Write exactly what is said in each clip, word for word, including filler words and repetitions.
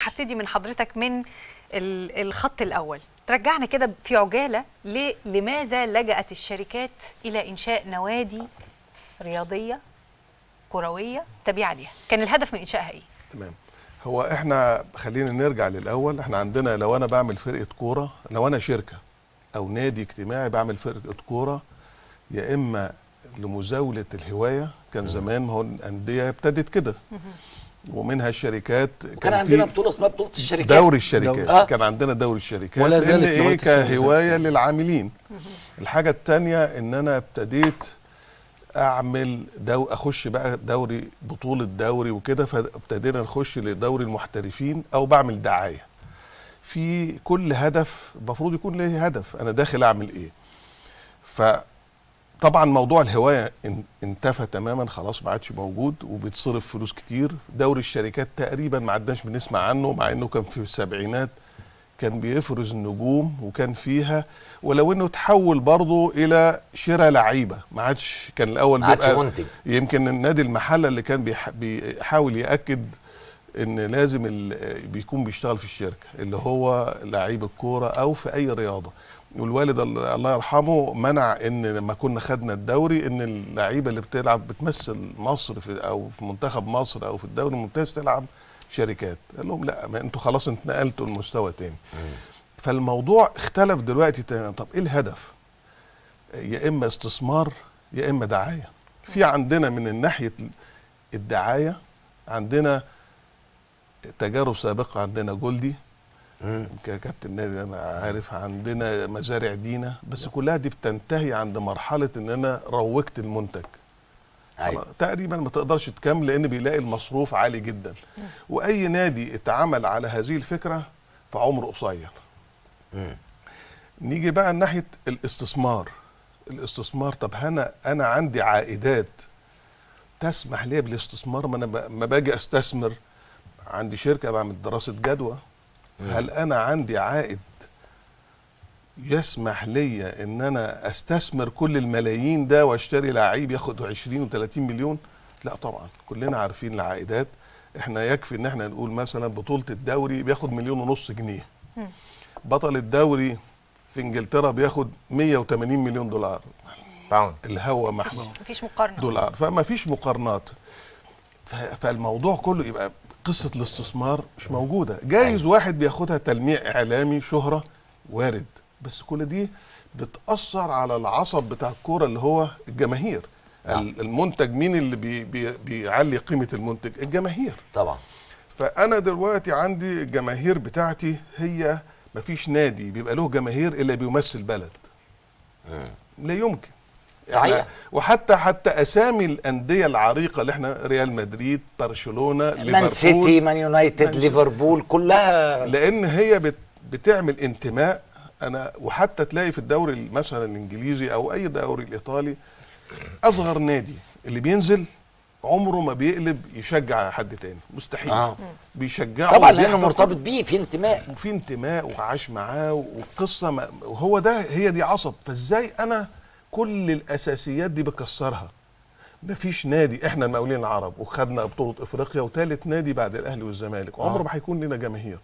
هبتدي من حضرتك من الخط الاول، ترجعنا كده في عجاله لماذا لجأت الشركات الى انشاء نوادي رياضيه كرويه تابعه ليها؟ كان الهدف من انشائها ايه؟ تمام. هو احنا خلينا نرجع للاول. احنا عندنا لو انا بعمل فرقه كوره، لو انا شركه او نادي اجتماعي بعمل فرقه كوره، يا اما لمزاوله الهوايه، كان زمان ما هو الانديه ابتدت كده ومنها الشركات، كان عندنا بطوله اسمها بطوله الشركات، دوري الشركات دوري. آه. كان عندنا دوري الشركات ولا زالت ايه كهوايه للعاملين. الحاجه الثانيه ان انا ابتديت اعمل دو اخش بقى دوري بطوله دوري وكده، فابتدينا نخش لدوري المحترفين او بعمل دعايه. في كل هدف المفروض يكون له هدف، انا داخل اعمل ايه. فطبعا موضوع الهوايه انتفى تماما، خلاص ما عادش موجود وبيتصرف فلوس كتير. دوري الشركات تقريبا ما عدناش بنسمع عنه، مع انه كان في السبعينات كان بيفرز النجوم وكان فيها، ولو انه تحول برضه الى شراء لعيبه، ما عادش كان الاول بيبقى منتج. يمكن النادي المحله اللي كان بيحاول ياكد ان لازم بيكون بيشتغل في الشركه اللي هو لعيب الكوره او في اي رياضه. والوالد الله يرحمه منع ان لما كنا خدنا الدوري ان اللعيبه اللي بتلعب بتمثل مصر في او في منتخب مصر او في الدوري الممتاز تلعب شركات. قال لهم لا، ما انتوا خلاص اتنقلتوا لمستوى تاني. فالموضوع اختلف دلوقتي تماما. طب ايه الهدف؟ يا اما استثمار يا اما دعايه. في عندنا من ناحيه الدعايه عندنا تجارب سابقه، عندنا جولدي ككابتن نادي انا عارف، عندنا مزارع دينا، بس كلها دي بتنتهي عند مرحله ان انا روجت المنتج. أيوة. تقريبا ما تقدرش تكمل لان بيلاقي المصروف عالي جدا. واي نادي اتعمل على هذه الفكره فعمره قصير. نيجي بقى ناحيه الاستثمار. الاستثمار طب انا انا عندي عائدات تسمح لي بالاستثمار. ما انا ما باجي استثمر، عندي شركه بعمل دراسه جدوى، هل انا عندي عائد يسمح لي ان انا استثمر كل الملايين ده واشتري لعيب ياخد عشرين وثلاثين مليون؟ لا طبعا، كلنا عارفين العائدات. احنا يكفي ان احنا نقول مثلا بطولة الدوري بياخد مليون ونص جنيه، بطل الدوري في انجلترا بياخد مية وتمانين مليون دولار باوند، الهوا محمود، مفيش مقارنة دولار، فما فيش مقارنات. فالموضوع كله يبقى قصة الاستثمار مش موجودة. جايز واحد بياخدها تلميع اعلامي شهرة، وارد، بس كل دي بتأثر على العصب بتاع الكورة اللي هو الجماهير. آه. المنتج مين اللي بي بي بيعلي قيمة المنتج؟ الجماهير طبعا. فأنا دلوقتي عندي الجماهير بتاعتي، هي مفيش نادي بيبقى له جماهير إلا بيمثل بلد. مم. لا يمكن. صحيح. وحتى حتى اسامي الانديه العريقه اللي احنا ريال مدريد، برشلونه، مان سيتي، مان يونايتد، ليفربول، كلها لان هي بت بتعمل انتماء. انا وحتى تلاقي في الدوري مثلا الانجليزي او اي دوري الايطالي، اصغر نادي اللي بينزل عمره ما بيقلب يشجع حد تاني، مستحيل. آه. بيشجعه طبعا لانه مرتبط بيه، في انتماء وفي انتماء وعاش معاه وقصه، وهو ده هي دي عصب. فازاي انا كل الاساسيات دي بكسرها؟ مفيش نادي، احنا المقاولين العرب وخدنا بطوله افريقيا وثالث نادي بعد الاهلي والزمالك، عمره ما هيكون لنا جماهير،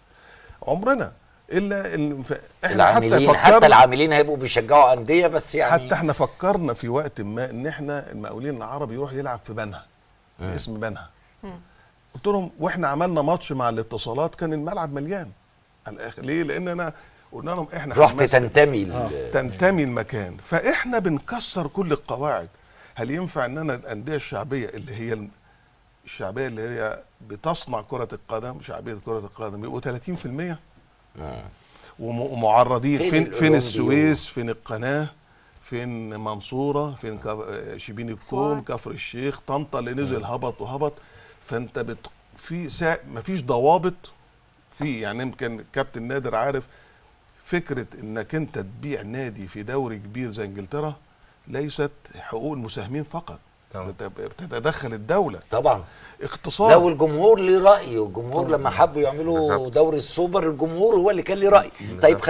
عمرنا الا احنا العاملين. حتى, حتى العاملين هيبقوا بيشجعوا انديه، بس يعني حتى احنا فكرنا في وقت ما ان احنا المقاولين العرب يروح يلعب في بنها باسم بنها. قلت لهم واحنا عملنا ماتش مع الاتصالات كان الملعب مليان على الاخر. ليه؟ لان انا قلنا لهم احنا رحت تنتمي آه. تنتمي المكان. فاحنا بنكسر كل القواعد. هل ينفع ان انا الانديه الشعبيه اللي هي الشعبيه اللي هي بتصنع كره القدم، شعبيه كره القدم، يبقوا ثلاثين في المية آه. ومعرضين فين فين, فين السويس، فين القناه، فين منصوره، فين شبين الكوم، كفر الشيخ، طنطا اللي نزل هبط وهبط. فانت بت في سا... مفيش ضوابط في، يعني يمكن كابتن نادر عارف فكرة انك انت تبيع نادي في دوري كبير زي انجلترا ليست حقوق المساهمين فقط، بتتدخل الدولة طبعا، اقتصاد. لو الجمهور ليه رأي، والجمهور لما حبوا يعملوا دوري السوبر الجمهور هو اللي كان ليه رأي. طيب